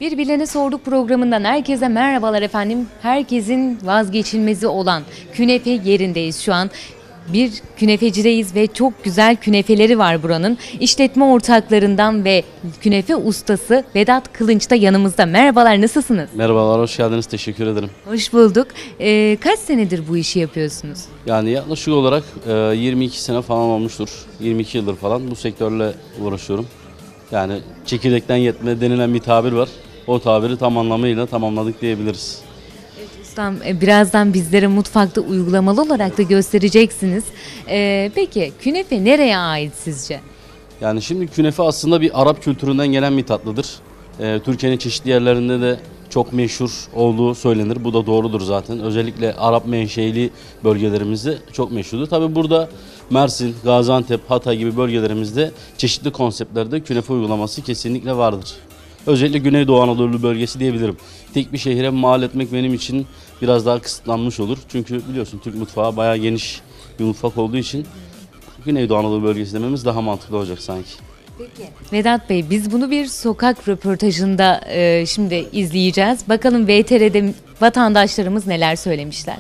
Birbirlerine Sorduk programından herkese merhabalar efendim. Herkesin vazgeçilmezi olan künefe yerindeyiz şu an. Bir künefecideyiz ve çok güzel künefeleri var buranın. İşletme ortaklarından ve künefe ustası Vedat Kılınç da yanımızda. Merhabalar, nasılsınız? Merhabalar, hoş geldiniz. Teşekkür ederim. Hoş bulduk. Kaç senedir bu işi yapıyorsunuz? Yani yaklaşık olarak 22 sene falan olmuştur. 22 yıldır falan bu sektörle uğraşıyorum. Yani çekirdekten yetme denilen bir tabir var. O tabiri tam anlamıyla tamamladık diyebiliriz. Evet ustam, birazdan bizlere mutfakta uygulamalı olarak da göstereceksiniz. Peki künefe nereye ait sizce? Yani şimdi künefe aslında bir Arap kültüründen gelen bir tatlıdır. Türkiye'nin çeşitli yerlerinde de çok meşhur olduğu söylenir. Bu da doğrudur zaten. Özellikle Arap menşeli bölgelerimizde çok meşhurdur. Tabi burada Mersin, Gaziantep, Hatay gibi bölgelerimizde çeşitli konseptlerde künefe uygulaması kesinlikle vardır. Özellikle Güneydoğu Anadolu bölgesi diyebilirim. Tek bir şehre mal etmek benim için biraz daha kısıtlanmış olur. Çünkü biliyorsun Türk mutfağı bayağı geniş bir mutfak olduğu için Güneydoğu Anadolu bölgesi dememiz daha mantıklı olacak sanki. Peki. Vedat Bey, biz bunu bir sokak röportajında şimdi izleyeceğiz. Bakalım VTR'de vatandaşlarımız neler söylemişler.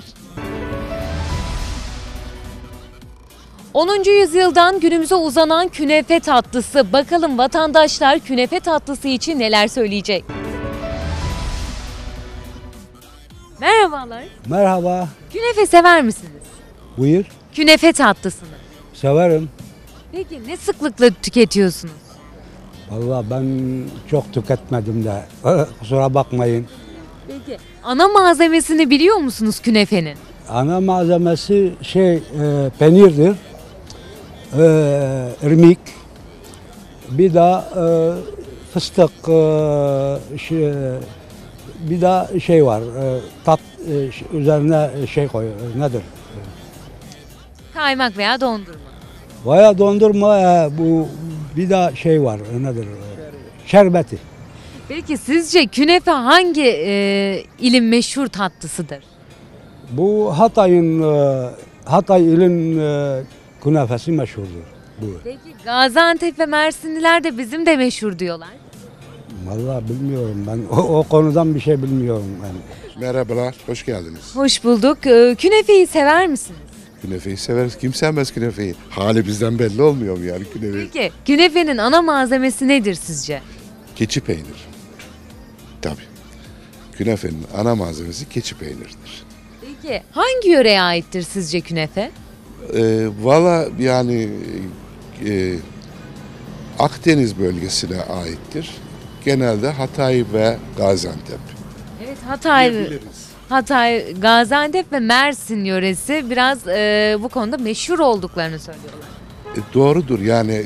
10. yüzyıldan günümüze uzanan künefe tatlısı. Bakalım vatandaşlar künefe tatlısı için neler söyleyecek? Merhabalar. Merhaba, Künefe sever misiniz? buyur. Künefe tatlısını. Severim. Peki ne sıklıkla tüketiyorsunuz? Vallahi ben çok tüketmedim de. Kusura bakmayın. Peki ana malzemesini biliyor musunuz künefenin? Ana malzemesi peynirdir. İrmik. Bir de fıstık. Bir de şey var. Üzerine şey koyuyor. Nedir? Kaymak veya dondurma. Vaya dondurma. Bu bir de şey var. Nedir? Şerbeti. Peki sizce künefe hangi ilin meşhur tatlısıdır? Bu Hatay ilin künefesi meşhurdur. Buyur. Peki Gaziantep ve Mersinliler de bizim de meşhur diyorlar. Vallahi bilmiyorum ben. O konudan bir şey bilmiyorum ben. Merhabalar, hoş geldiniz. Hoş bulduk. Künefeyi sever misiniz? Künefeyi severiz. Kim sevmez künefeyi? Hali bizden belli olmuyor mu yani künefe? Peki künefenin ana malzemesi nedir sizce? Keçi peynir. Tabii. Künefenin ana malzemesi keçi peynirdir. Peki hangi yöreye aittir sizce künefe? Valla yani Akdeniz bölgesine aittir. Genelde Hatay ve Gaziantep. Evet, Diyebiliriz. Hatay, Gaziantep ve Mersin yöresi biraz bu konuda meşhur olduklarını söylüyorlar. Doğrudur yani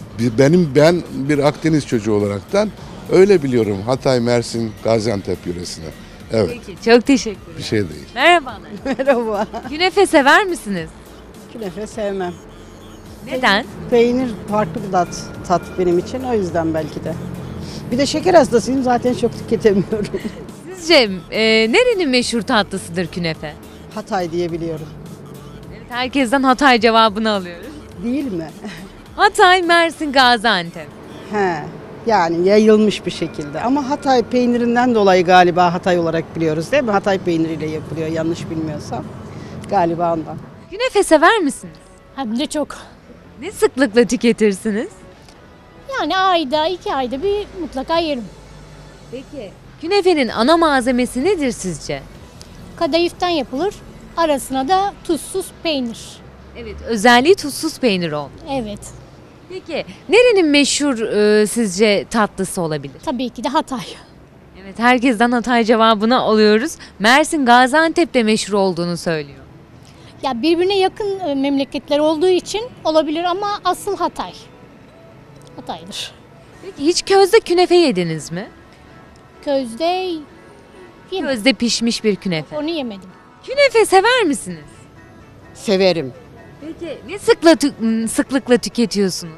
ben bir Akdeniz çocuğu olaraktan öyle biliyorum Hatay, Mersin, Gaziantep yöresine. Evet. Peki çok teşekkür ederim. Bir şey değil. Merhabalar. Merhaba. Künefe sever misiniz? Künefe sevmem. Neden? Peynir farklı bir tat benim için, o yüzden belki de. Bir de şeker hastasıyım, zaten çok tüketemiyorum. Sizce nerenin meşhur tatlısıdır künefe? Hatay diye biliyorum. Evet, herkesten Hatay cevabını alıyoruz. Değil mi? Hatay, Mersin, Gaziantep. He. Yani yayılmış bir şekilde. Ama Hatay peynirinden dolayı galiba Hatay olarak biliyoruz değil mi? Hatay peyniriyle yapılıyor yanlış bilmiyorsam. Galiba ondan. Künefe sever misiniz? Hem de çok. Ne sıklıkla tüketirsiniz? Yani ayda, 2 ayda bir mutlaka yerim. Peki. Künefenin ana malzemesi nedir sizce? Kadayıftan yapılır. Arasına da tuzsuz peynir. Evet, özelliği tuzsuz peynir oldu. Evet. Peki, nerenin meşhur sizce tatlısı olabilir? Tabii ki de Hatay. Evet, herkesten Hatay cevabını alıyoruz. Mersin, Gaziantep de meşhur olduğunu söylüyor. Ya birbirine yakın memleketler olduğu için olabilir ama asıl Hatay. Hatay'dır. Peki hiç közde künefe yediniz mi? Közde yemedim. Közde pişmiş bir künefe. Onu yemedim. Künefe sever misiniz? Severim. Peki ne sıklıkla tüketiyorsunuz?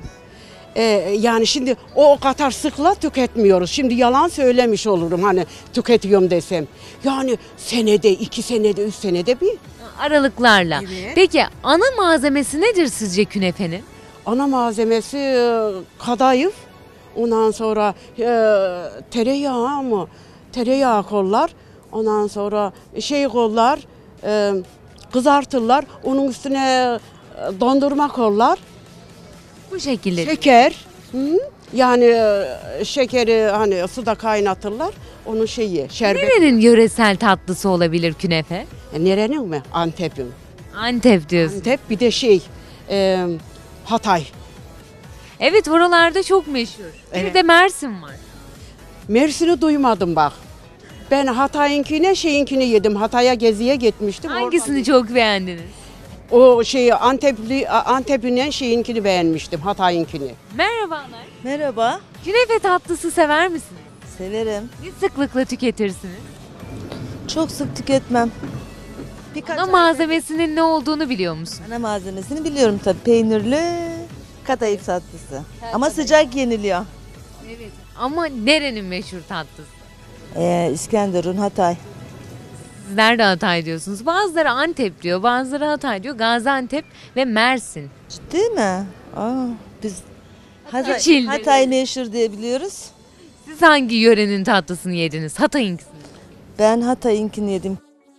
Yani şimdi o kadar sıkla tüketmiyoruz. Şimdi yalan söylemiş olurum hani tüketiyorum desem. Yani senede, 2 senede, 3 senede bir. Aralıklarla. Evet. Peki ana malzemesi nedir sizce künefenin? Ana malzemesi kadayıf, Ondan sonra tereyağı mı? Tereyağı kollar. Ondan sonra şey kollar, kızartırlar. Onun üstüne dondurma kollar. Bu şekilde. Şeker. Hı? Yani şekeri hani suda kaynatırlar. Onun şeyi, şerbet. Nerenin yöresel tatlısı olabilir künefe? Nerenin mi? Antep'in. Antep diyorsun. Antep bir de Hatay. Evet, oralarda çok meşhur. Bir Evet. de Mersin var. Mersin'i duymadım bak. Ben Hatay'ınkine şeyinkini yedim. Hatay'a geziye gitmiştim. Hangisini çok beğendiniz? O Antep'in şeyinkini beğenmiştim. Hatay'ınkini. Merhabalar. Merhaba, Künefe tatlısı sever misiniz? severim. Ne sıklıkla tüketirsiniz? Çok sık tüketmem. Birkaç Ana malzemesinin ne olduğunu biliyor musun? ana malzemesini biliyorum tabii. Peynirli kadayıf tatlısı. Ama sıcak yeniliyor. Evet. Ama nerenin meşhur tatlısı? İskenderun, Hatay. Sizler de Hatay diyorsunuz. Bazıları Antep diyor, bazıları Hatay diyor. Gaziantep ve Mersin. Ciddi mi? Biz Üç ildir. Hatay meşhur diye biliyoruz. Siz hangi yörenin tatlısını yediniz? Hatay'ınkisini. Ben Hatay'ınkini yedim.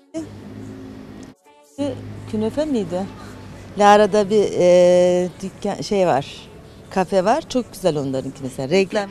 Künefe miydi? Lara'da bir dükkan şey var. Kafe var. Çok güzel onlarınki mesela. Reklam.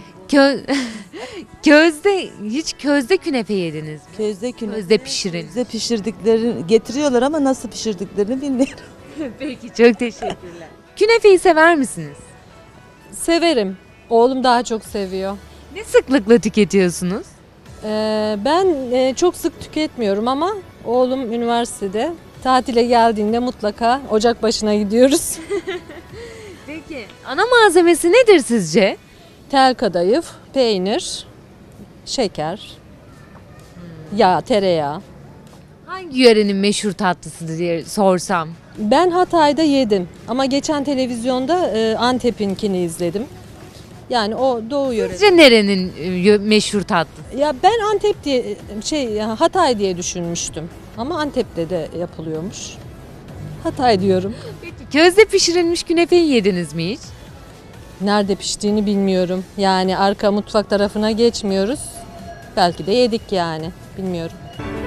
Közde künefe yediniz mi? Közde künefe. Közde pişirin. Közde pişirdiklerini getiriyorlar ama nasıl pişirdiklerini bilmiyorum. Peki, çok teşekkürler. Künefeyi sever misiniz? Severim. Oğlum daha çok seviyor. Ne sıklıkla tüketiyorsunuz? Ben çok sık tüketmiyorum ama oğlum üniversitede. Tatile geldiğinde mutlaka ocak başına gidiyoruz. Peki. Ana malzemesi nedir sizce? Tel kadayıf, peynir, şeker, yağ, tereyağı. Hangi yörenin meşhur tatlısı diye sorsam? Ben Hatay'da yedim ama geçen televizyonda Antep'inkini izledim. Yani o doğu yöresi. Sizce nerenin meşhur tatlısı? Ya ben Antep diye Hatay diye düşünmüştüm. Ama Antep'te de yapılıyormuş. Hatay diyorum. Közde pişirilmiş künefeyi yediniz mi hiç? Nerede piştiğini bilmiyorum. Yani arka mutfak tarafına geçmiyoruz. Belki de yedik yani. Bilmiyorum.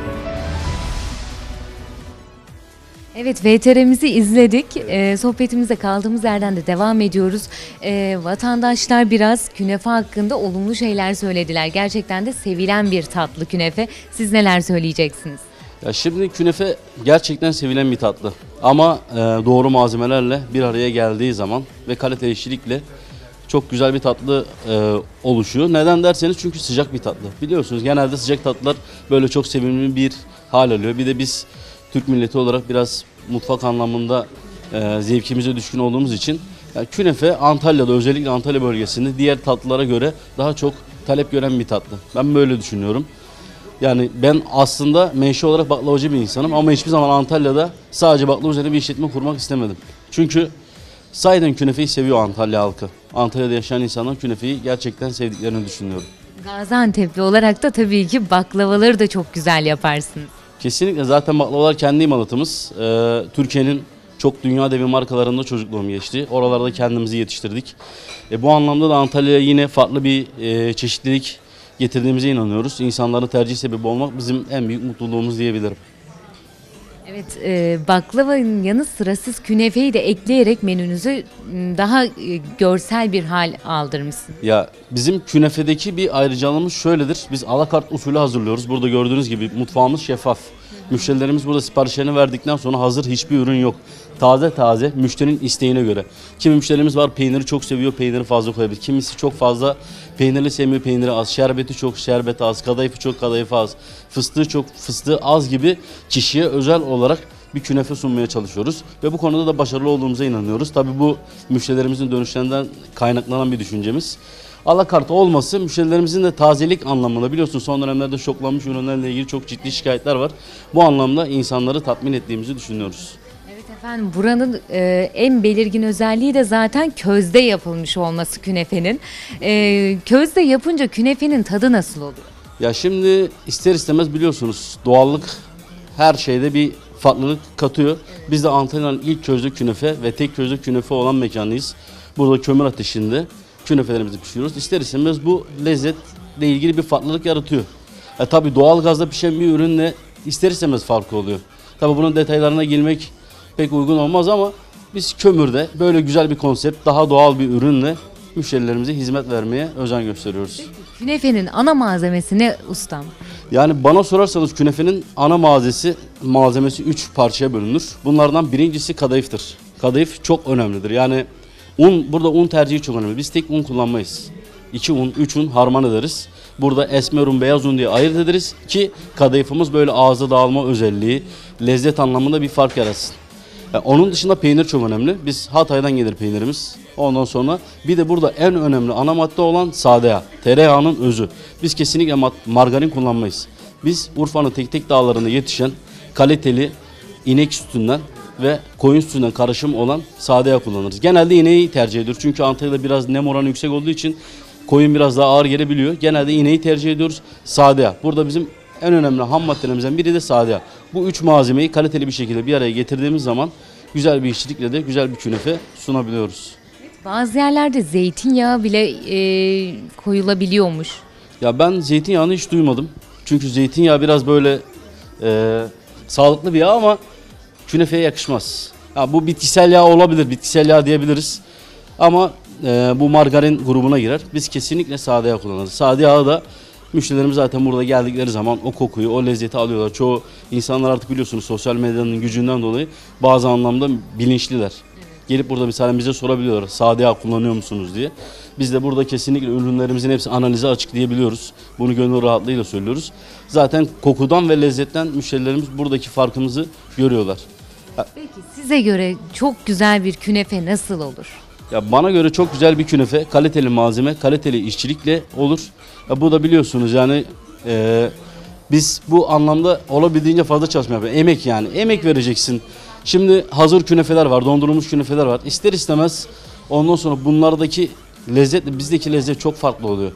Evet, VTR'mizi izledik. Sohbetimize kaldığımız yerden de devam ediyoruz. Vatandaşlar biraz künefe hakkında olumlu şeyler söylediler. Gerçekten de sevilen bir tatlı künefe. Siz neler söyleyeceksiniz? Ya şimdi künefe gerçekten sevilen bir tatlı. Ama doğru malzemelerle bir araya geldiği zaman ve kaliteli işçilikle çok güzel bir tatlı oluşuyor. Neden derseniz çünkü sıcak bir tatlı. Biliyorsunuz genelde sıcak tatlılar böyle çok sevimli bir hal alıyor. Bir de biz Türk milleti olarak biraz mutfak anlamında zevkimize düşkün olduğumuz için yani künefe Antalya'da, özellikle Antalya bölgesinde diğer tatlılara göre daha çok talep gören bir tatlı. Ben böyle düşünüyorum. Yani ben aslında menşe olarak baklavacı bir insanım ama hiçbir zaman Antalya'da sadece baklava üzerine bir işletme kurmak istemedim. Çünkü sahiden künefeyi seviyor Antalya halkı. Antalya'da yaşayan insanlar künefeyi gerçekten sevdiklerini düşünüyorum. Gaziantep'li olarak da tabii ki baklavaları da çok güzel yaparsınız. Kesinlikle, zaten baklavalar kendi imalatımız. Türkiye'nin çok dünya devi markalarında çocukluğum geçti. Oralarda kendimizi yetiştirdik. Bu anlamda da Antalya'ya yine farklı bir çeşitlilik getirdiğimize inanıyoruz. İnsanların tercih sebebi olmak bizim en büyük mutluluğumuz diyebilirim. Evet, baklavanın yanı sıra siz künefeyi de ekleyerek menünüzü daha görsel bir hal aldırmışsınız. Ya bizim künefedeki bir ayrıcalığımız şöyledir. Biz alakart usulü hazırlıyoruz. Burada gördüğünüz gibi mutfağımız şeffaf. Müşterilerimiz burada siparişlerini verdikten sonra hazır hiçbir ürün yok. Taze taze müşterinin isteğine göre. Kimi müşterimiz var peyniri çok seviyor, peyniri fazla koyabilir. Kimisi çok fazla peynirli sevmiyor, peyniri az. Şerbeti çok, şerbeti az. Kadayıfı çok, kadayıfı az. Fıstığı çok, fıstığı az gibi kişiye özel olarak bir künefe sunmaya çalışıyoruz. Ve bu konuda da başarılı olduğumuza inanıyoruz. Tabii bu müşterilerimizin dönüşlerinden kaynaklanan bir düşüncemiz. Alakart olması müşterilerimizin de tazelik anlamında, biliyorsun son dönemlerde şoklanmış ürünlerle ilgili çok ciddi şikayetler var. Bu anlamda insanları tatmin ettiğimizi düşünüyoruz. Evet efendim, buranın en belirgin özelliği de zaten közde yapılmış olması künefenin. Közde yapınca künefenin tadı nasıl oluyor? Ya şimdi ister istemez biliyorsunuz doğallık her şeyde bir farklılık katıyor. Biz de Antalya'nın ilk közde künefe ve tek közde künefe olan mekanıyız. Burada kömür ateşinde künefelerimizi pişiriyoruz. İster istemez bu lezzetle ilgili bir farklılık yaratıyor. Tabii doğal gazda pişen bir ürünle ister istemez farkı oluyor. Tabii bunun detaylarına girmek pek uygun olmaz ama biz kömürde böyle güzel bir konsept, daha doğal bir ürünle müşterilerimize hizmet vermeye özen gösteriyoruz. Künefenin ana malzemesi ne ustam? Yani bana sorarsanız künefenin ana malzemesi 3 parçaya bölünür. Bunlardan birincisi kadayıftır. Kadayıf çok önemlidir. Yani burada un tercihi çok önemli. Biz tek un kullanmayız. 2 un, 3 un harman ederiz. Burada esmer un, beyaz un diye ayırt ederiz ki kadayıfımız böyle ağza dağılma özelliği, lezzet anlamında bir fark yaratsın. Onun dışında peynir çok önemli. Biz Hatay'dan gelir peynirimiz. Ondan sonra bir de burada en önemli ana madde olan sade yağ. Tereyağının özü. Biz kesinlikle margarin kullanmayız. Biz Urfa'nın tek tek dağlarında yetişen kaliteli inek sütünden ve koyun sütünden karışım olan sade yağ kullanırız. Genelde ineği tercih ediyoruz. Çünkü Antalya'da biraz nem oranı yüksek olduğu için koyun biraz daha ağır gelebiliyor. Genelde ineği tercih ediyoruz. Sade yağ. Burada bizim en önemli ham maddelerimizden biri de sade yağ. Bu 3 malzemeyi kaliteli bir şekilde bir araya getirdiğimiz zaman güzel bir işçilikle de güzel bir künefe sunabiliyoruz. Bazı yerlerde zeytinyağı bile koyulabiliyormuş. Ya ben zeytinyağını hiç duymadım. Çünkü zeytinyağı biraz böyle sağlıklı bir yağ ama künefeye yakışmaz. Ya bu bitkisel yağ olabilir, bitkisel yağ diyebiliriz. Ama bu margarin grubuna girer. Biz kesinlikle sade yağ kullanırız. Sade yağı da müşterilerimiz zaten burada geldikleri zaman o kokuyu, o lezzeti alıyorlar. Çoğu insanlar artık biliyorsunuz sosyal medyanın gücünden dolayı bazı anlamda bilinçliler. Gelip burada mesela bize sorabiliyorlar sade yağ kullanıyor musunuz diye. Biz de burada kesinlikle ürünlerimizin hepsi analize açık diyebiliyoruz. Bunu gönül rahatlığıyla söylüyoruz. Zaten kokudan ve lezzetten müşterilerimiz buradaki farkımızı görüyorlar. Peki size göre çok güzel bir künefe nasıl olur? Ya bana göre çok güzel bir künefe, kaliteli malzeme, kaliteli işçilikle olur. Ya bu da biliyorsunuz yani biz bu anlamda olabildiğince fazla çalışma yapıyoruz. Emek yani, emek vereceksin. Şimdi hazır künefeler var, dondurulmuş künefeler var. İster istemez ondan sonra bunlardaki lezzetle bizdeki lezzet çok farklı oluyor.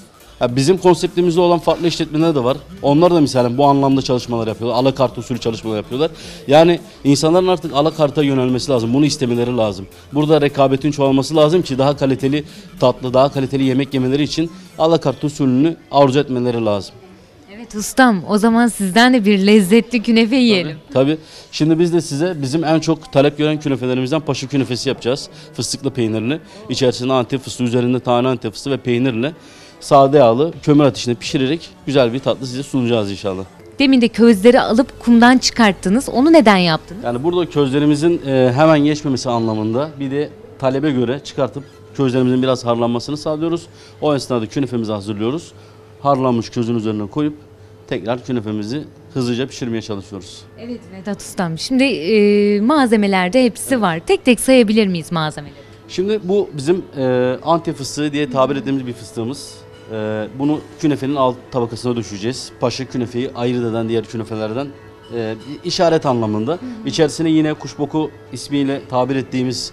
Ya bizim konseptimizde olan farklı işletmeler de var. Onlar da mesela bu anlamda çalışmalar yapıyorlar. Alakart usulü çalışmalar yapıyorlar. Yani insanların artık alakarta yönelmesi lazım. Bunu istemeleri lazım. Burada rekabetin çoğalması lazım ki daha kaliteli tatlı, daha kaliteli yemek yemeleri için alakart usulünü arzu etmeleri lazım. Evet ustam, o zaman sizden de bir lezzetli künefe yiyelim. Tabii. Şimdi biz de size bizim en çok talep gören künefelerimizden paşa künefesi yapacağız. Fıstıklı peynirini. İçerisinde Antep fıstığı, üzerinde tane Antep fıstığı ve peynirle sade yağlı kömür ateşinde pişirerek güzel bir tatlı size sunacağız inşallah. Demin de közleri alıp kumdan çıkarttınız. Onu neden yaptınız? Yani burada közlerimizin hemen geçmemesi anlamında bir de talebe göre çıkartıp közlerimizin biraz harlanmasını sağlıyoruz. O esnada künefemizi hazırlıyoruz. Harlanmış közün üzerine koyup tekrar künefemizi hızlıca pişirmeye çalışıyoruz. Evet Vedat ustam. Şimdi malzemelerde hepsi var. Tek tek sayabilir miyiz malzemeleri? Şimdi bu bizim Antep fıstığı diye tabir ettiğimiz bir fıstığımız. Bunu künefenin alt tabakasına düşeceğiz. Paşa künefeyi ayırt eden diğer künefelerden işaret anlamında. İçerisine yine kuşboku ismiyle tabir ettiğimiz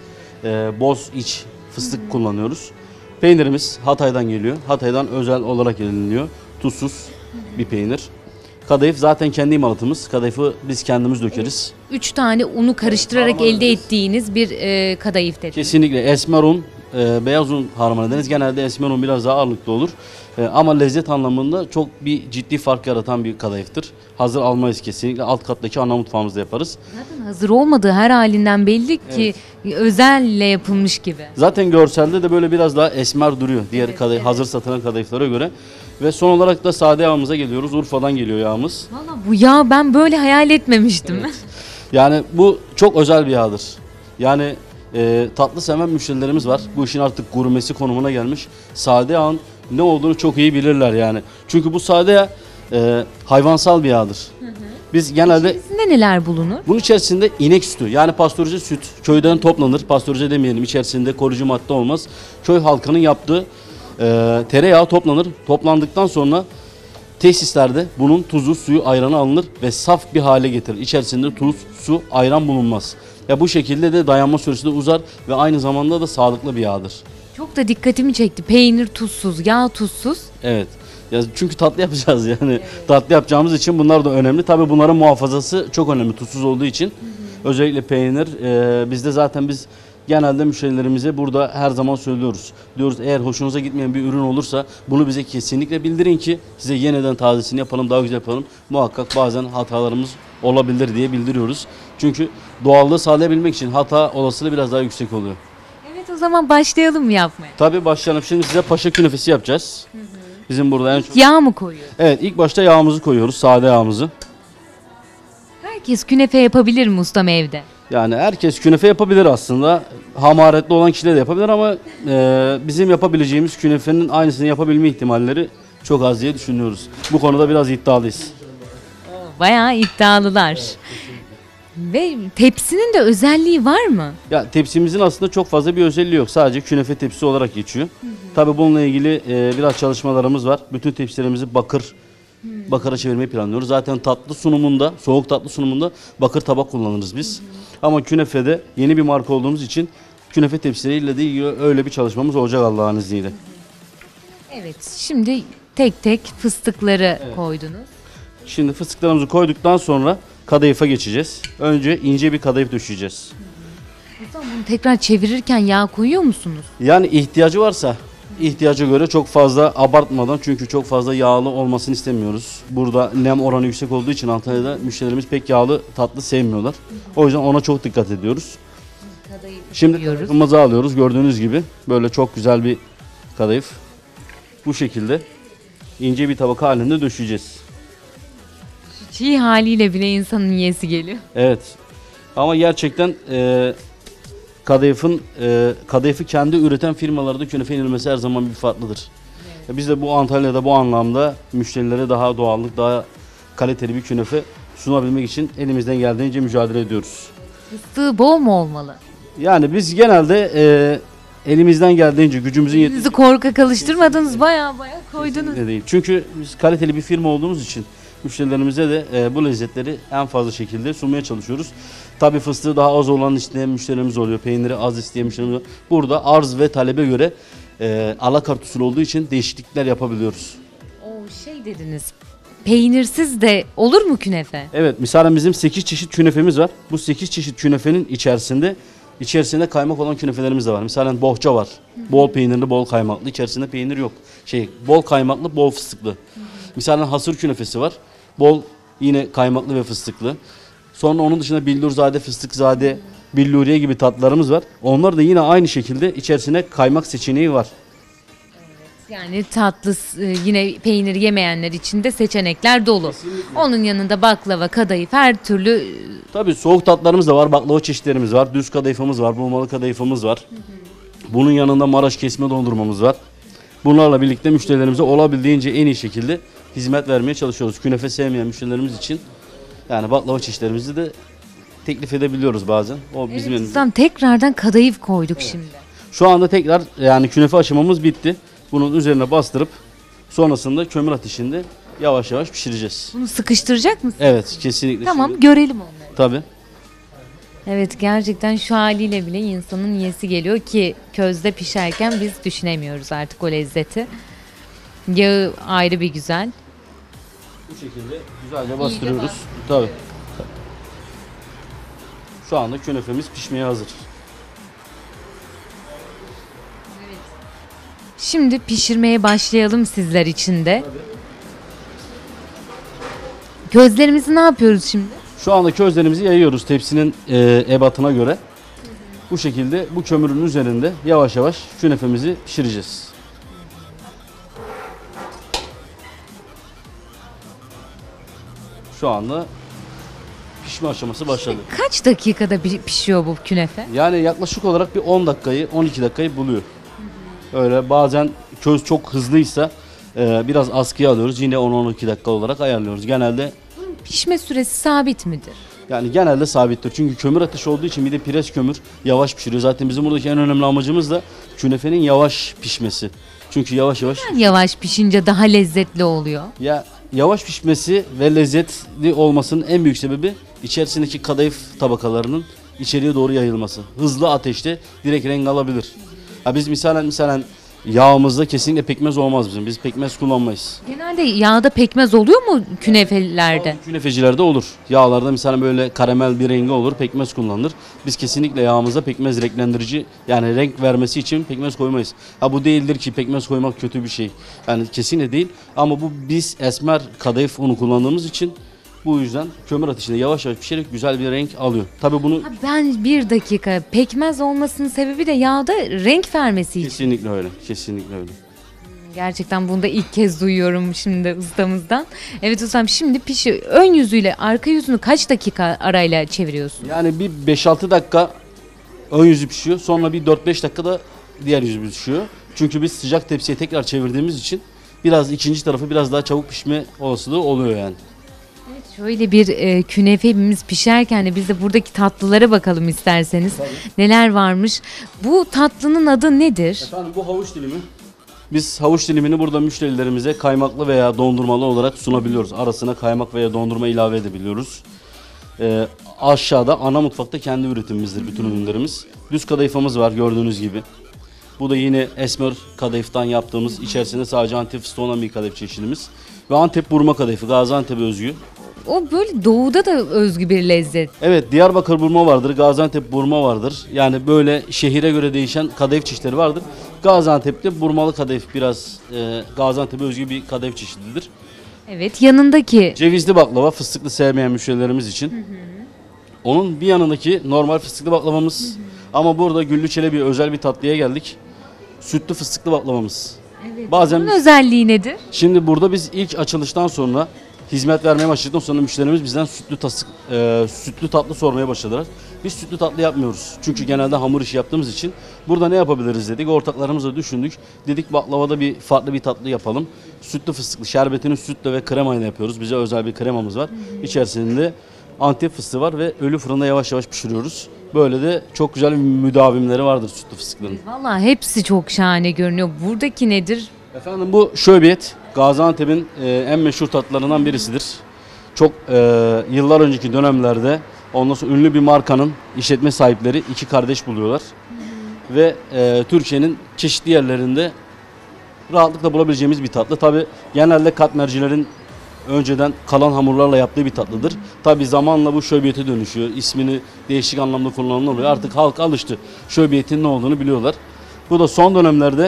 boz iç fıstık kullanıyoruz. Peynirimiz Hatay'dan geliyor. Hatay'dan özel olarak ediniliyor. Tuzsuz bir peynir. Kadayıf zaten kendi imalatımız. Kadayıfı biz kendimiz dökeriz. 3 tane unu karıştırarak elde ettiğiniz bir kadayıf dediniz. Kesinlikle esmer un, beyaz un harman ederiz. Genelde esmer un biraz daha ağırlıklı olur. Ama lezzet anlamında çok bir ciddi fark yaratan bir kadayıftır. Hazır almayız kesinlikle. Alt kattaki ana mutfağımızda yaparız. Zaten hazır olmadığı her halinden belli ki özelle yapılmış gibi. Zaten görselde de böyle biraz daha esmer duruyor diğer kadayıf, hazır satılan kadayıflara göre. Ve son olarak da sade yağımıza geliyoruz. Urfa'dan geliyor yağımız. Valla bu yağ ben böyle hayal etmemiştim. Evet. Yani bu çok özel bir yağdır. Yani tatlı seven müşterilerimiz var. Bu işin artık gurmesi konumuna gelmiş. Sade yağın ne olduğunu çok iyi bilirler yani. Çünkü bu sade yağ hayvansal bir yağdır. Biz genelde İçerisinde neler bulunur? bunun içerisinde inek sütü yani pastörize süt köyden toplanır. Pastörize demeyelim, içerisinde koruyucu madde olmaz. Köy halkının yaptığı tereyağı toplanır. Toplandıktan sonra tesislerde bunun tuzu, suyu, ayranı alınır ve saf bir hale getirir. İçerisinde tuz, su, ayran bulunmaz. Ya bu şekilde de dayanma süresi de uzar ve aynı zamanda da sağlıklı bir yağdır. Çok da dikkatimi çekti. Peynir tuzsuz, yağ tuzsuz. Evet. Ya çünkü tatlı yapacağız yani. Tatlı yapacağımız için bunlar da önemli. Tabii bunların muhafazası çok önemli tuzsuz olduğu için. Özellikle peynir bizde zaten biz genelde müşterilerimize burada her zaman söylüyoruz. Diyoruz eğer hoşunuza gitmeyen bir ürün olursa bunu bize kesinlikle bildirin ki size yeniden tazesini yapalım, daha güzel yapalım. Muhakkak bazen hatalarımız olabilir diye bildiriyoruz. Çünkü doğallığı sağlayabilmek için hata olasılığı biraz daha yüksek oluyor. Evet, o zaman başlayalım mı yapmaya? Tabii başlayalım. Şimdi size paşa künefesi yapacağız. Bizim burada en çok... Yağ mı koyuyoruz? Evet, ilk başta yağımızı koyuyoruz, sade yağımızı. Herkes künefe yapabilir mi ustam evde? Yani herkes künefe yapabilir aslında. Hamaretli olan kişiler de yapabilir ama bizim yapabileceğimiz künefenin aynısını yapabilme ihtimalleri çok az diye düşünüyoruz. Bu konuda biraz iddialıyız. Bayağı iddialılar. Ve tepsinin de özelliği var mı? Ya tepsimizin aslında çok fazla bir özelliği yok. Sadece künefe tepsisi olarak geçiyor. Tabii bununla ilgili biraz çalışmalarımız var. Bütün tepsilerimizi bakıra çevirmeyi planlıyoruz. Zaten tatlı sunumunda, soğuk tatlı sunumunda bakır tabak kullanırız biz. Ama künefede yeni bir marka olduğumuz için künefe tepsileriyle de ilgili öyle bir çalışmamız olacak Allah'ın izniyle. Evet, şimdi tek tek fıstıkları koydunuz. Şimdi fıstıklarımızı koyduktan sonra kadayıfa geçeceğiz. Önce ince bir kadayıf döşeyeceğiz. Ustam, bunu tekrar çevirirken yağ koyuyor musunuz? Yani ihtiyacı varsa ihtiyaca göre çok fazla abartmadan çünkü çok fazla yağlı olmasını istemiyoruz. Burada nem oranı yüksek olduğu için Antalya'da müşterilerimiz pek yağlı tatlı sevmiyorlar. O yüzden ona çok dikkat ediyoruz. Şimdi kadayıfımızı alıyoruz gördüğünüz gibi. Böyle çok güzel bir kadayıf. Bu şekilde ince bir tabaka halinde döşeyeceğiz. Çiğ haliyle bile insanın yiyesi geliyor. Evet. Ama gerçekten kadayıfı kendi üreten firmalarda künefe yenilmesi her zaman bir farklıdır. Biz de bu Antalya'da bu anlamda müşterilere daha doğallık, daha kaliteli bir künefe sunabilmek için elimizden geldiğince mücadele ediyoruz. Fıstığı bol mu olmalı? Yani biz genelde elimizden geldiğince gücümüzün yettiği Sizi korkak alıştırmadınız, bayağı koydunuz. değil. Çünkü biz kaliteli bir firma olduğumuz için müşterilerimize de bu lezzetleri en fazla şekilde sunmaya çalışıyoruz. Tabii fıstığı daha az olan isteyen müşterilerimiz oluyor. Peyniri az isteyen müşterilerimiz oluyor. Burada arz ve talebe göre alakart usul olduğu için değişiklikler yapabiliyoruz. O şey dediniz, peynirsiz de olur mu künefe? Evet, mesela bizim 8 çeşit künefemiz var. Bu 8 çeşit künefenin içerisinde kaymak olan künefelerimiz de var. Mesela bohça var. Bol peynirli, bol kaymaklı. İçerisinde peynir yok. Bol kaymaklı, bol fıstıklı. Mesela hasır künefesi var. Bol yine kaymaklı ve fıstıklı. Sonra onun dışında billurzade, fıstıkzade, billuriye gibi tatlarımız var. Onlar da yine aynı şekilde içerisine kaymak seçeneği var. Yani tatlı yine peynir yemeyenler için de seçenekler dolu. Kesinlikle. Onun yanında baklava, kadayıf, her türlü... Tabii soğuk tatlarımız da var, baklava çeşitlerimiz var, düz kadayıfımız var, bulmalı kadayıfımız var. Bunun yanında Maraş kesme dondurmamız var. Bunlarla birlikte müşterilerimize olabildiğince en iyi şekilde hizmet vermeye çalışıyoruz. Künefe sevmeyen müşterilerimiz için yani baklava çeşitlerimizi de teklif edebiliyoruz bazen. O bizim elimizde. Tekrardan kadayıf koyduk şimdi. Şu anda tekrar yani künefe aşamamız bitti. Bunun üzerine bastırıp sonrasında kömür ateşinde yavaş yavaş pişireceğiz. Bunu sıkıştıracak mısın? Evet, kesinlikle. Tamam, şimdi görelim onları. Tabii. Evet, gerçekten şu haliyle bile insanın yiyesi geliyor ki közde pişerken biz düşünemiyoruz artık o lezzeti. Yağı ayrı bir güzel. Bu şekilde güzelce bastırıyoruz. Tabii. Şu anda künefemiz pişmeye hazır. Şimdi pişirmeye başlayalım sizler için de. Közlerimizi ne yapıyoruz şimdi? Şu anda közlerimizi yayıyoruz tepsinin ebatına göre. Bu şekilde bu kömürün üzerinde yavaş yavaş künefemizi pişireceğiz. Şu anda pişme aşaması başladı. Kaç dakikada pişiyor bu künefe? Yani yaklaşık olarak bir 10 dakikayı, 12 dakikayı buluyor. Öyle bazen köz çok hızlıysa biraz askıya alıyoruz. Yine 10-12 dakika olarak ayarlıyoruz. Genelde pişme süresi sabit midir? Yani genelde sabittir. Çünkü kömür ateşi olduğu için bir de pires kömür yavaş pişiriyor. Zaten bizim buradaki en önemli amacımız da künefenin yavaş pişmesi. Çünkü yavaş yavaş pişince daha lezzetli oluyor. Ya yavaş pişmesi ve lezzetli olmasının en büyük sebebi içerisindeki kadayıf tabakalarının içeriye doğru yayılması. Hızlı ateşte direkt renk alabilir. Ya biz misalen Yağımızda kesinlikle pekmez olmaz bizim. Biz pekmez kullanmayız. Genelde yağda pekmez oluyor mu künefelerde? Künefecilerde olur. Yağlarda mesela böyle karamel bir rengi olur, pekmez kullanılır. Biz kesinlikle yağımızda pekmez renklendirici, yani renk vermesi için pekmez koymayız. Ha bu değildir ki pekmez koymak kötü bir şey. Yani kesinlikle değil. Ama bu biz esmer kadayıf unu kullandığımız için bu yüzden kömür ateşinde yavaş yavaş pişerek güzel bir renk alıyor. Tabii bunu Ben bir dakika, pekmez olmasının sebebi de yağda renk vermesi için. kesinlikle öyle. Kesinlikle öyle. Gerçekten bunu da ilk kez duyuyorum şimdi ustamızdan. Evet ustam, şimdi ön yüzüyle arka yüzünü kaç dakika arayla çeviriyorsun? Yani bir 5-6 dakika ön yüzü pişiyor. Sonra bir 4-5 dakikada diğer yüzü pişiyor. Çünkü biz sıcak tepsiye tekrar çevirdiğimiz için biraz ikinci tarafı biraz daha çabuk pişme olasılığı oluyor yani. Şöyle bir künefemiz pişerken de biz de buradaki tatlılara bakalım isterseniz. Tabii. Neler varmış? Bu tatlının adı nedir? Efendim bu havuç dilimi. Biz havuç dilimini burada müşterilerimize kaymaklı veya dondurmalı olarak sunabiliyoruz. Arasına kaymak veya dondurma ilave edebiliyoruz. Aşağıda ana mutfakta kendi üretimimizdir bütün ürünlerimiz. Düz kadayıfımız var gördüğünüz gibi. Bu da yine esmer kadayıftan yaptığımız, içerisinde sadece Antep fıstığı olan bir kadayıf çeşidimiz. Ve Antep burma kadayıfı, Gaziantep'e özgü. O böyle doğuda da özgü bir lezzet. Evet, Diyarbakır burma vardır, Gaziantep burma vardır. Yani böyle şehire göre değişen kadayıf çeşitleri vardır. Gaziantep'te burmalı kadayıf biraz Gaziantep'e özgü bir kadayıf çeşididir. Evet, yanındaki Cevizli baklava, fıstıklı sevmeyen müşterilerimiz için. Onun bir yanındaki normal fıstıklı baklavamız. Ama burada Güllü Çelebi özel bir tatlıya geldik. Sütlü fıstıklı baklavamız. Bazen bunun özelliği nedir? şimdi burada biz ilk açılıştan sonra hizmet vermeye başladıktan sonra müşterimiz bizden sütlü tatlı sormaya başladılar. Biz sütlü tatlı yapmıyoruz. Çünkü genelde hamur işi yaptığımız için burada ne yapabiliriz dedik. Ortaklarımızla düşündük. Dedik baklavada farklı bir tatlı yapalım. Sütlü fıstıklı, şerbetini sütle ve kremayla yapıyoruz. Bize özel bir kremamız var. İçerisinde Antep fıstığı var ve ölü fırında yavaş yavaş pişiriyoruz. Böyle de çok güzel müdavimleri vardır sütlü fıstıkların. Vallahi hepsi çok şahane görünüyor. Buradaki nedir? Efendim bu şöbiyet Gaziantep'in en meşhur tatlılarından birisidir. Çok yıllar önceki dönemlerde ondan sonra ünlü bir markanın işletme sahipleri iki kardeş buluyorlar. Ve Türkiye'nin çeşitli yerlerinde rahatlıkla bulabileceğimiz bir tatlı. Tabi genelde katmercilerin önceden kalan hamurlarla yaptığı bir tatlıdır. Tabi zamanla bu şöbiyete dönüşüyor. İsmini değişik anlamda kullanılıyor. Artık halk alıştı. Şöbiyetin ne olduğunu biliyorlar. Bu da son dönemlerde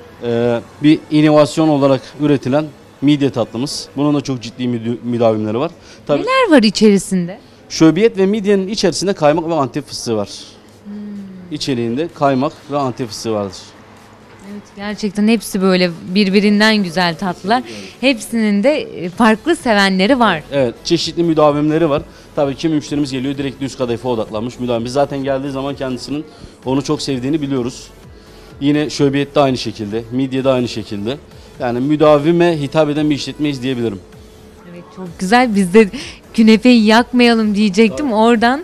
bir inovasyon olarak üretilen midye tatlımız. Bunun da çok ciddi müdavimleri var. Tabii Neler var içerisinde? şöbiyet ve midyenin içerisinde kaymak ve Antep fıstığı var. İçeriğinde kaymak ve Antep fıstığı vardır. Evet, gerçekten hepsi böyle birbirinden güzel tatlılar. Hepsinin de farklı sevenleri var. Evet, çeşitli müdavimleri var. Tabii ki müşterimiz geliyor direkt düz kadayıfa odaklanmış müdavim. Biz zaten geldiği zaman kendisinin onu çok sevdiğini biliyoruz. Yine şöbiyet de aynı şekilde, midye de aynı şekilde. Yani müdavime hitap eden bir işletmeyiz diyebilirim. Evet, çok güzel. Biz de künefeyi yakmayalım diyecektim. Oradan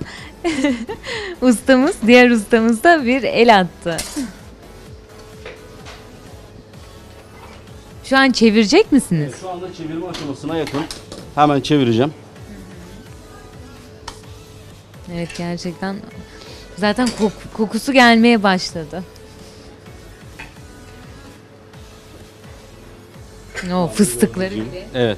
diğer ustamız da bir el attı. Şu an çevirecek misiniz? Şu anda çevirme aşamasına yakın. Hemen çevireceğim. Evet, gerçekten zaten kokusu gelmeye başladı. O fıstıkları gibi. Evet.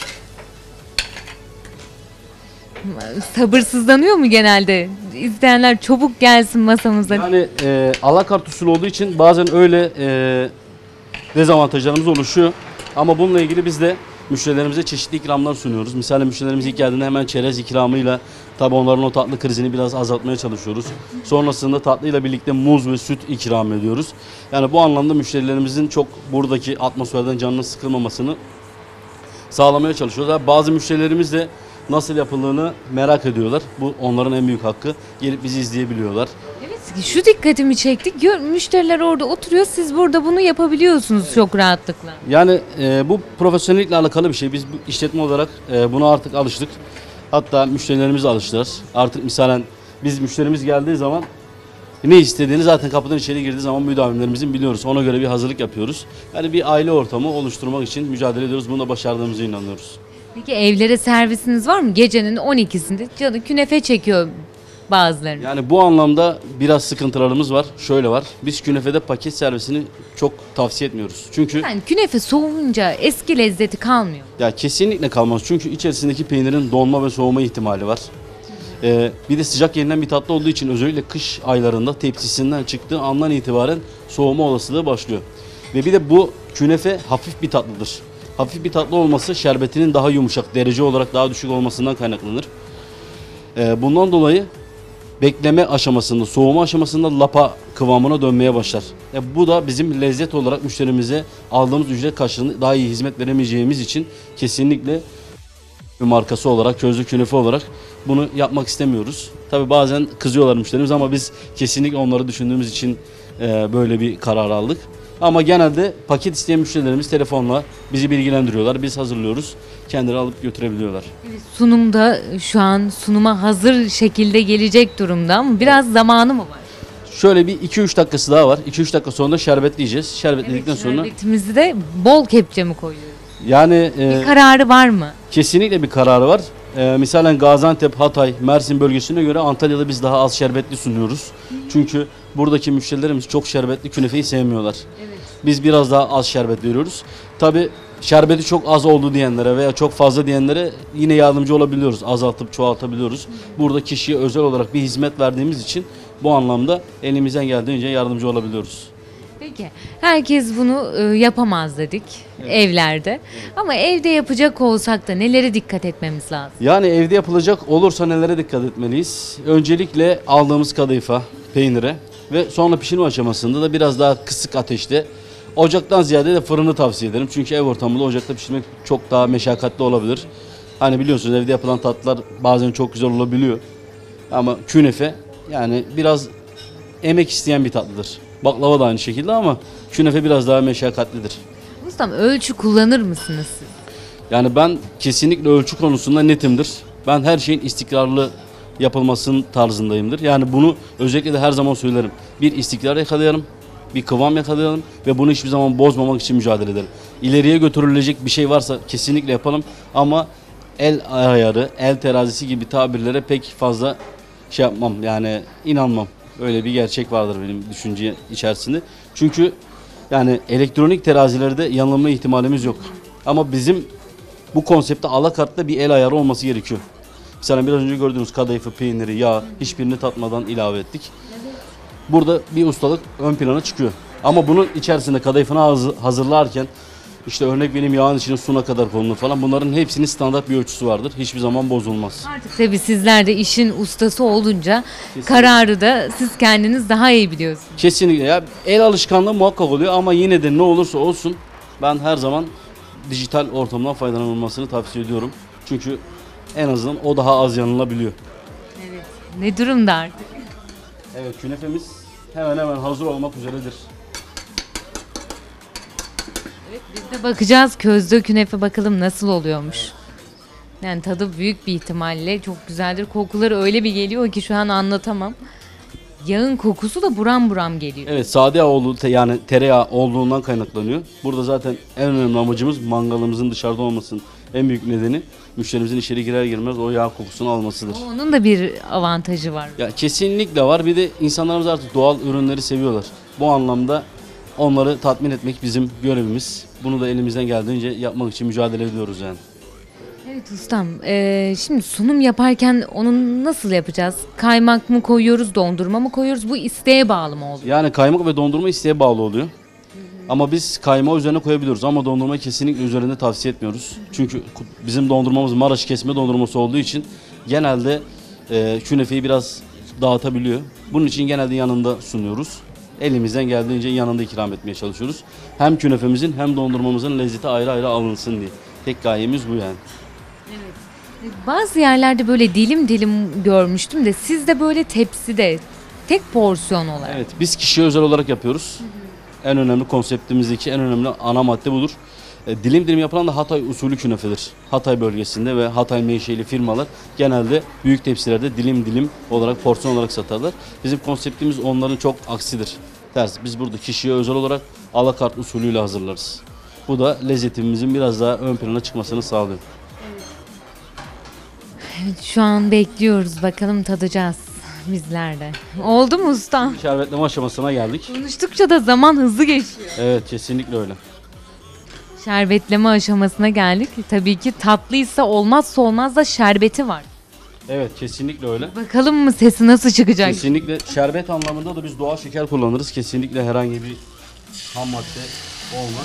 Sabırsızlanıyor mu genelde? İsteyenler çabuk gelsin masamıza. Yani alakart usulü olduğu için bazen öyle dezavantajlarımız oluşuyor. Ama bununla ilgili biz de müşterilerimize çeşitli ikramlar sunuyoruz. Mesela müşterilerimiz ilk geldiğinde hemen çerez ikramıyla tabii onların o tatlı krizini biraz azaltmaya çalışıyoruz. Sonrasında tatlıyla birlikte muz ve süt ikram ediyoruz. Yani bu anlamda müşterilerimizin çok buradaki atmosferden canının sıkılmamasını sağlamaya çalışıyoruz. Bazı müşterilerimiz de nasıl yapıldığını merak ediyorlar. Bu onların en büyük hakkı. Gelip bizi izleyebiliyorlar. Evet, şu dikkatimi çekti. Müşteriler orada oturuyor. Siz burada bunu yapabiliyorsunuz çok rahatlıkla. Yani bu profesyonellikle alakalı bir şey. Biz bu işletme olarak buna artık alıştık. Hatta müşterilerimiz de alıştılar. Artık misalen biz müşterimiz geldiği zaman ne istediğini zaten kapıdan içeri girdiği zaman müdavimlerimizin biliyoruz. Ona göre bir hazırlık yapıyoruz. Yani bir aile ortamı oluşturmak için mücadele ediyoruz. Bunu da başardığımıza inanıyoruz. Peki evlere servisiniz var mı? Gecenin 12'sinde canı künefe çekiyor. bazılarını. Yani bu anlamda biraz sıkıntılarımız var. Şöyle var. Biz künefede paket servisini çok tavsiye etmiyoruz. Çünkü Yani künefe soğuyunca eski lezzeti kalmıyor. ya kesinlikle kalmaz. Çünkü içerisindeki peynirin donma ve soğuma ihtimali var. Bir de sıcak yenilen bir tatlı olduğu için özellikle kış aylarında tepsisinden çıktığı andan itibaren soğuma olasılığı başlıyor. Ve bir de bu künefe hafif bir tatlıdır. Hafif bir tatlı olması şerbetinin daha yumuşak, derece olarak daha düşük olmasından kaynaklanır. Bundan dolayı bekleme aşamasında, soğuma aşamasında lapa kıvamına dönmeye başlar. Bu da bizim lezzet olarak müşterimize aldığımız ücret karşılığında daha iyi hizmet veremeyeceğimiz için kesinlikle bir markası olarak, közlü künefe olarak bunu yapmak istemiyoruz. Tabii bazen kızıyorlar müşterimiz ama biz kesinlikle onları düşündüğümüz için böyle bir karar aldık. Ama genelde paket isteyen müşterilerimiz telefonla bizi bilgilendiriyorlar. Biz hazırlıyoruz. Kendileri alıp götürebiliyorlar. Sunumda şu an sunuma hazır şekilde gelecek durumda ama biraz zamanı mı var? Şöyle bir 2-3 dakikası daha var. 2-3 dakika sonra da şerbetleyeceğiz. Şerbetledikten sonra Şerbetimizi de bol kepçe mi koyuyoruz? yani Bir kararı var mı? kesinlikle bir kararı var. Misalen Gaziantep, Hatay, Mersin bölgesine göre Antalya'da biz daha az şerbetli sunuyoruz. Çünkü buradaki müşterilerimiz çok şerbetli künefeyi sevmiyorlar. Biz biraz daha az şerbet veriyoruz. Tabii şerbeti çok az oldu diyenlere veya çok fazla diyenlere yine yardımcı olabiliyoruz. Azaltıp çoğaltabiliyoruz. Burada kişiye özel olarak bir hizmet verdiğimiz için bu anlamda elimizden geldiğince yardımcı olabiliyoruz. Peki herkes bunu yapamaz dedik evlerde. Ama evde yapacak olsak da nelere dikkat etmemiz lazım? Yani evde yapılacak olursa nelere dikkat etmeliyiz? Öncelikle aldığımız kadayıfa, peynire ve sonra pişirme aşamasında da biraz daha kısık ateşte. Ocaktan ziyade de fırını tavsiye ederim. Çünkü ev ortamında ocakta pişirmek çok daha meşakkatli olabilir. Hani biliyorsunuz evde yapılan tatlılar bazen çok güzel olabiliyor. Ama künefe yani biraz emek isteyen bir tatlıdır. Baklava da aynı şekilde ama künefe biraz daha meşakkatlidir. Ustam ölçü kullanır mısınız siz? Yani ben kesinlikle ölçü konusunda netimdir. Ben her şeyin istikrarlı yapılmasının tarzındayımdır. Yani bunu özellikle de her zaman söylerim. Bir istikrar yakalayalım, bir kıvam yakalayalım ve bunu hiçbir zaman bozmamak için mücadele edelim. İleriye götürülecek bir şey varsa kesinlikle yapalım ama el ayarı, el terazisi gibi tabirlere pek fazla şey yapmam yani inanmam. Öyle bir gerçek vardır benim düşünce içerisinde. Çünkü yani elektronik terazilerde yanılma ihtimalimiz yok. Ama bizim bu konsepte alakartta bir el ayarı olması gerekiyor. Mesela biraz önce gördüğünüz kadayıfı, peyniri, yağ hiçbirini tatmadan ilave ettik. Burada bir ustalık ön plana çıkıyor. Ama bunun içerisinde kadayıfını hazırlarken işte örnek benim yağın içine su ne kadar konulur falan bunların hepsinin standart bir ölçüsü vardır. Hiçbir zaman bozulmaz. Artık tabii sizler de işin ustası olunca kararı da siz kendiniz daha iyi biliyorsunuz. Kesinlikle ya el alışkanlığı muhakkak oluyor ama yine de ne olursa olsun ben her zaman dijital ortamdan faydalanılmasını tavsiye ediyorum. Çünkü en azından o daha az yanılabiliyor. Evet. Ne durumda artık? Evet künefemiz hemen hemen hazır olmak üzeredir. Biz de bakacağız közde künefe bakalım nasıl oluyormuş. Yani tadı büyük bir ihtimalle çok güzeldir. Kokuları öyle bir geliyor ki şu an anlatamam. Yağın kokusu da buram buram geliyor. Evet sade yağ yani tereyağı olduğundan kaynaklanıyor. Burada zaten en önemli amacımız mangalımızın dışarıda olmasının en büyük nedeni müşterimizin içeri girer girmez o yağ kokusunu almasıdır. Onun da bir avantajı var. Ya kesinlikle var. Bir de insanlarımız artık doğal ürünleri seviyorlar. Bu anlamda onları tatmin etmek bizim görevimiz. Bunu da elimizden geldiğince yapmak için mücadele ediyoruz yani. Evet ustam, şimdi sunum yaparken onu nasıl yapacağız? Kaymak mı koyuyoruz, dondurma mı koyuyoruz? Bu isteğe bağlı mı oluyor? Yani kaymak ve dondurma isteğe bağlı oluyor. Ama biz kaymağı üzerine koyabiliyoruz ama dondurmayı kesinlikle üzerinde tavsiye etmiyoruz. Çünkü bizim dondurmamız Maraş kesme dondurması olduğu için genelde künefeyi biraz dağıtabiliyor. Bunun için genelde yanında sunuyoruz. Elimizden geldiğince yanında ikram etmeye çalışıyoruz. Hem künefemizin hem dondurmamızın lezzeti ayrı ayrı alınsın diye. Tek gayemiz bu yani. Bazı yerlerde böyle dilim dilim görmüştüm de sizde böyle tepside tek porsiyon olarak. Evet biz kişiye özel olarak yapıyoruz. En önemli konseptimizdeki en önemli ana madde budur. Dilim dilim yapılan da Hatay usulü künefedir. Hatay bölgesinde ve Hatay menşeli firmalar genelde büyük tepsilerde dilim dilim olarak porsiyon olarak satarlar. Bizim konseptimiz onların çok aksidir. Ters. Biz burada kişiye özel olarak alakart usulüyle hazırlarız. Bu da lezzetimizin biraz daha ön plana çıkmasını sağlıyor. Evet, şu an bekliyoruz bakalım tadacağız. Bizler de. Oldu mu usta? Şerbetleme aşamasına geldik. Konuştukça da zaman hızlı geçiyor. Evet, kesinlikle öyle. Şerbetleme aşamasına geldik. Tabii ki tatlıysa olmazsa olmaz da şerbeti var. Evet, kesinlikle öyle. Bakalım mı sesi nasıl çıkacak? Kesinlikle şerbet anlamında da biz doğal şeker kullanırız. Kesinlikle herhangi bir ham madde olmaz.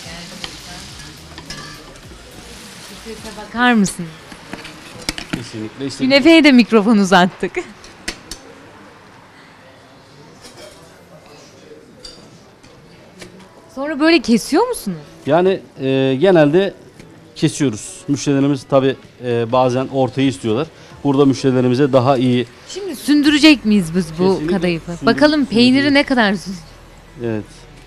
Sese bakar mısın? Kesinlikle. Künefeye de mikrofon uzattık. Sonra böyle kesiyor musunuz? Yani genelde kesiyoruz. Müşterilerimiz tabi bazen ortayı istiyorlar. Burada müşterilerimize daha iyi. Şimdi sündürecek miyiz biz bu Kesinlikle kadayıfı? sündür- Bakalım peyniri sündürüyoruz. ne kadar Evet.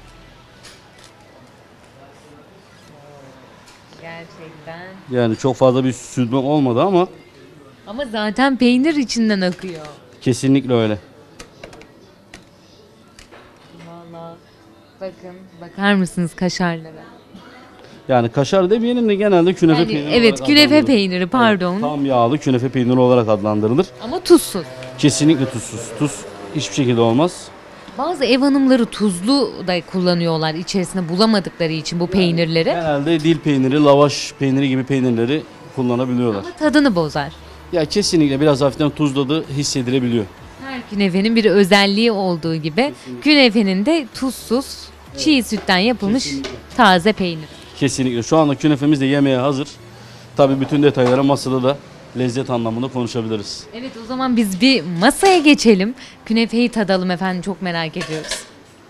Gerçekten. Yani çok fazla bir süzme olmadı ama Ama zaten peynir içinden akıyor. kesinlikle öyle. Vallahi bakın, bakar mısınız kaşarlara? Yani kaşar demeyelim de genelde künefe Yani peyniri evet, olarak künefe adlandırılır. peyniri, pardon. Evet, tam yağlı künefe peyniri olarak adlandırılır. Ama tuzsuz. Kesinlikle tuzsuz. Tuz hiçbir şekilde olmaz. Bazı ev hanımları tuzlu da kullanıyorlar içerisine bulamadıkları için bu peynirleri. Genelde dil peyniri, lavaş peyniri gibi peynirleri kullanabiliyorlar. Ama tadını bozar. Ya kesinlikle biraz hafiften tuzladığı hissedilebiliyor. Her künefenin bir özelliği olduğu gibi künefenin de tuzsuz, çiğ sütten yapılmış taze peynir. Kesinlikle. Şu anda künefemiz de yemeğe hazır. Tabii bütün detaylara masada da lezzet anlamında konuşabiliriz. Evet, o zaman biz bir masaya geçelim. Künefeyi tadalım efendim, çok merak ediyoruz.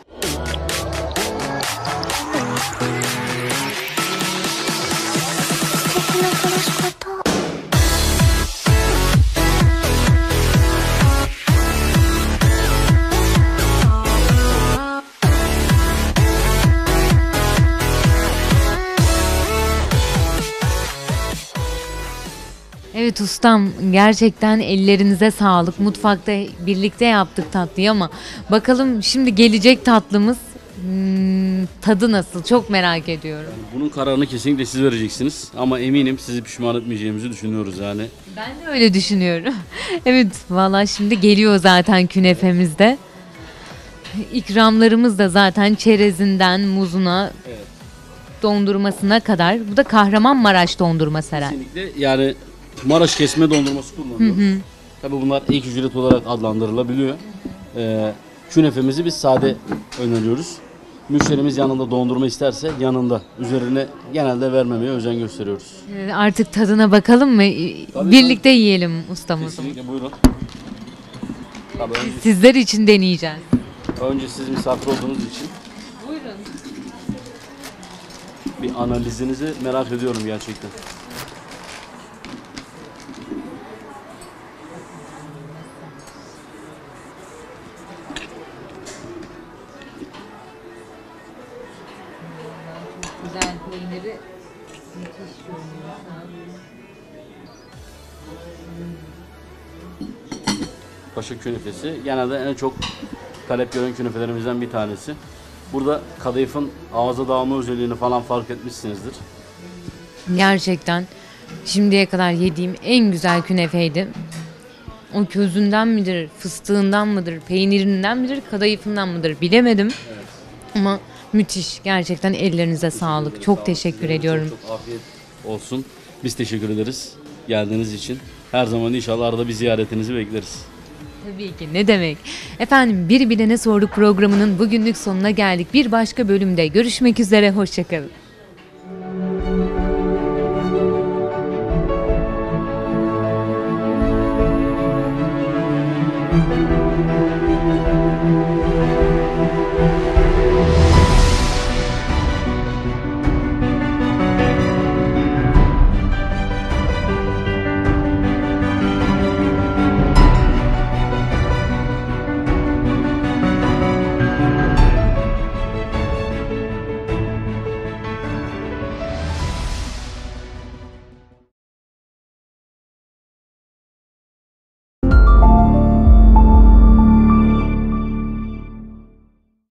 Evet ustam, gerçekten ellerinize sağlık. Mutfakta birlikte yaptık tatlıyı ama bakalım şimdi gelecek tatlımız tadı nasıl, çok merak ediyorum. Bunun kararını kesinlikle siz vereceksiniz ama eminim sizi pişman etmeyeceğimizi düşünüyoruz yani. Ben de öyle düşünüyorum. Evet, vallahi şimdi geliyor zaten künefemizde. İkramlarımız da zaten çerezinden muzuna, dondurmasına kadar. Bu da Kahramanmaraş dondurması herhalde. Kesinlikle yani Maraş kesme dondurması kullanıyoruz. Tabii bunlar ek ücret olarak adlandırılabiliyor. Künefemizi biz sade öneriyoruz. Müşterimiz yanında dondurma isterse yanında. Üzerine genelde vermemeye özen gösteriyoruz. Artık tadına bakalım mı? Birlikte yiyelim ustam o zaman. Kesinlikle buyurun. Tabii Sizler için deneyeceğiz. önce siz misafir olduğunuz için Buyurun. bir analizinizi merak ediyorum gerçekten. Güzel peyniri müthiş görünüyor. Paşa künefesi genelde en çok talep gören künefelerimizden bir tanesi. Burada kadayıfın ağza dağılma özelliğini falan fark etmişsinizdir. Gerçekten şimdiye kadar yediğim en güzel künefeydi. O közünden midir, fıstığından mıdır, peynirinden midir, kadayıfından mıdır bilemedim. Ama müthiş. Gerçekten ellerinize sağlık. Çok teşekkür ediyorum. Çok afiyet olsun. Biz teşekkür ederiz geldiğiniz için. Her zaman inşallah arada bir ziyaretinizi bekleriz. Tabii ki, ne demek. Efendim, Bir Bilene Sorduk programının bugünlük sonuna geldik. Bir başka bölümde görüşmek üzere. Hoşçakalın.